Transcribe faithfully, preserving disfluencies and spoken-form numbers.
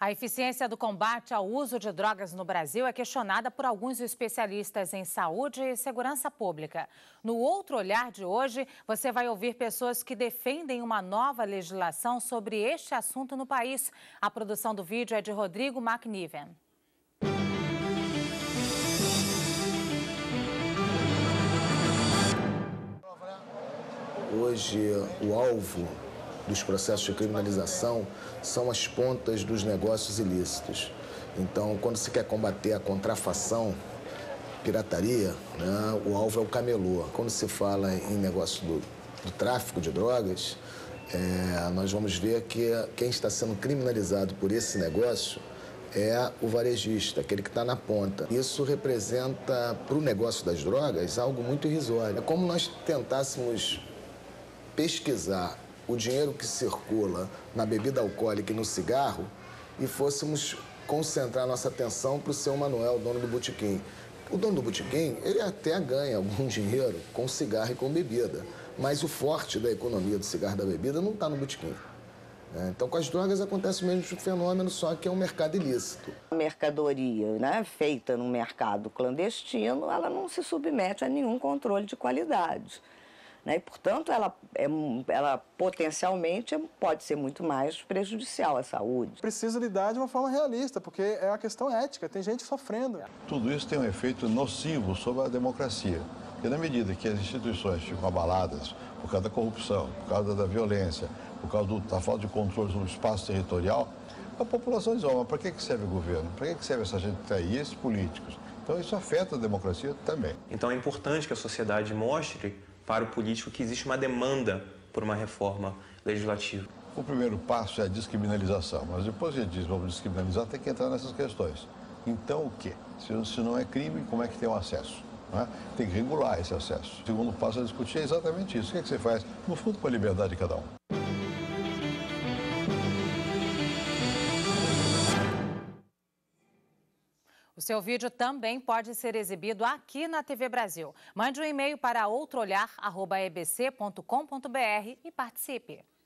A eficiência do combate ao uso de drogas no Brasil é questionada por alguns especialistas em saúde e segurança pública. No Outro Olhar de hoje, você vai ouvir pessoas que defendem uma nova legislação sobre este assunto no país. A produção do vídeo é de Rodrigo McNiven. Hoje, o alvo dos processos de criminalização são as pontas dos negócios ilícitos. Então, quando se quer combater a contrafação, pirataria, né, o alvo é o camelô. Quando se fala em negócio do, do tráfico de drogas, é, nós vamos ver que quem está sendo criminalizado por esse negócio é o varejista, aquele que está na ponta. Isso representa, para o negócio das drogas, algo muito irrisório. É como nós tentássemos pesquisar o dinheiro que circula na bebida alcoólica e no cigarro e fôssemos concentrar nossa atenção para o seu Manuel, dono do botequim. O dono do botequim, ele até ganha algum dinheiro com cigarro e com bebida, mas o forte da economia do cigarro e da bebida não está no botequim. Então, com as drogas acontece o mesmo fenômeno, só que é um mercado ilícito. A mercadoria, né, feita no mercado clandestino, ela não se submete a nenhum controle de qualidade. Né? E, portanto, ela, é, ela potencialmente pode ser muito mais prejudicial à saúde. Precisa lidar de uma forma realista, porque é uma questão ética, tem gente sofrendo. Tudo isso tem um efeito nocivo sobre a democracia. Porque na medida que as instituições ficam abaladas por causa da corrupção, por causa da violência, por causa do, da falta de controle sobre o espaço territorial, a população diz, oh, mas para que serve o governo? Para que serve essa gente que está aí, esses políticos? Então isso afeta a democracia também. Então é importante que a sociedade mostre para o político que existe uma demanda por uma reforma legislativa. O primeiro passo é a descriminalização, mas depois que diz vamos descriminalizar, tem que entrar nessas questões. Então o quê? Se, se não é crime, como é que tem o acesso? Não é? Tem que regular esse acesso. O segundo passo a discutir é exatamente isso. O que é que você faz, no fundo, com a liberdade de cada um? O seu vídeo também pode ser exibido aqui na T V Brasil. Mande um e-mail para outro olhar arroba e b c ponto com ponto b r e participe.